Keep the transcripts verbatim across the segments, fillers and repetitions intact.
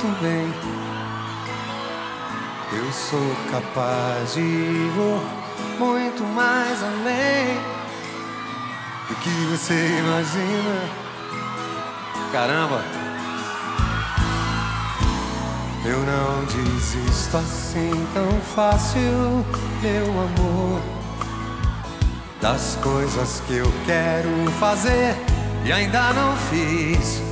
muito bem. Eu sou capaz de ir muito mais além do que você imagina. Caramba! Eu não desisto assim tão fácil, meu amor, das coisas que eu quero fazer e ainda não fiz.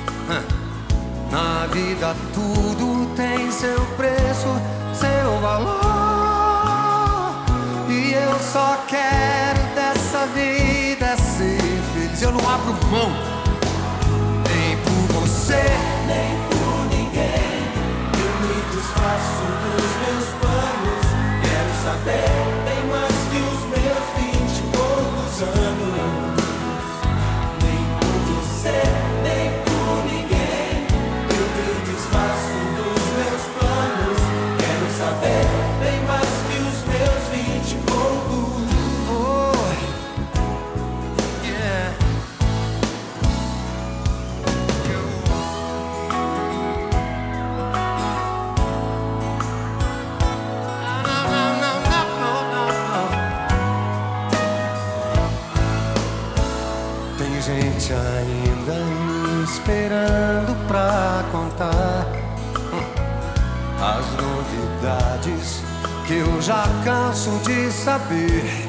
Na vida tudo tem seu preço, seu valor, e eu só quero dessa vida ser feliz. Eu não abro mão, nem por você, nem por ninguém. Eu me desfaço dos meus planos. Quero saber bem mais que os meus vinte e poucos anos. Nem por você, nem por ninguém. Eu me desfaço dos meus planos. Quero saber bem mais que os meus vinte e poucos. oh, yeah. Tem gente ainda me esperando pra contar hum, as novidades que eu já canso de saber.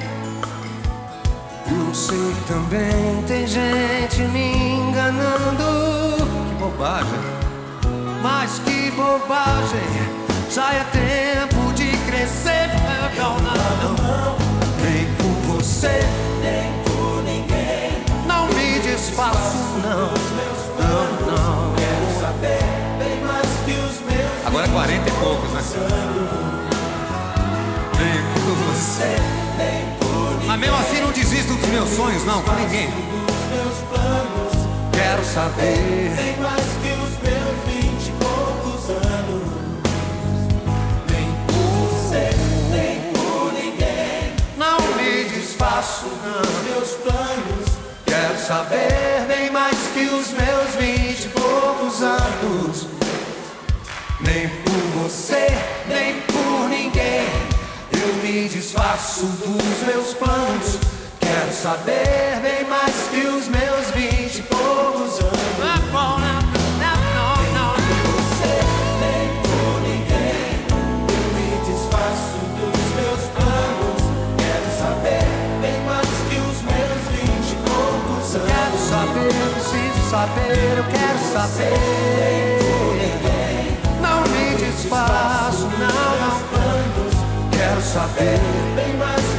Eu sei também tem gente me enganando. Que bobagem, mas que bobagem. Já é tempo de crescer. Não, não, não. Nem por você, Nem por ninguém. não me desfaço, não. Não, não. Quero saber bem mais que os meus. Agora é quarenta e poucos, né? Nem por você. Nem por ninguém. Mas mesmo assim não desisto dos meus sonhos, não, com ninguém. Dos meus planos. Quero saber. Bem mais que os meus vinte e poucos anos. Nem por você, nem por ninguém. Não me desfaço, não. Os meus planos. Quero saber bem mais que os meus vinte e poucos anos. Nem por você, nem por ninguém. Eu me desfaço dos meus planos. Quero saber bem mais que os meus vinte e poucos anos. Você, nem por ninguém. Eu me desfaço dos meus planos. Quero saber bem mais que os meus vinte e poucos anos. Quero saber, eu preciso saber, eu quero saber. Não me desfaço, não, não. Quero saber Bem mais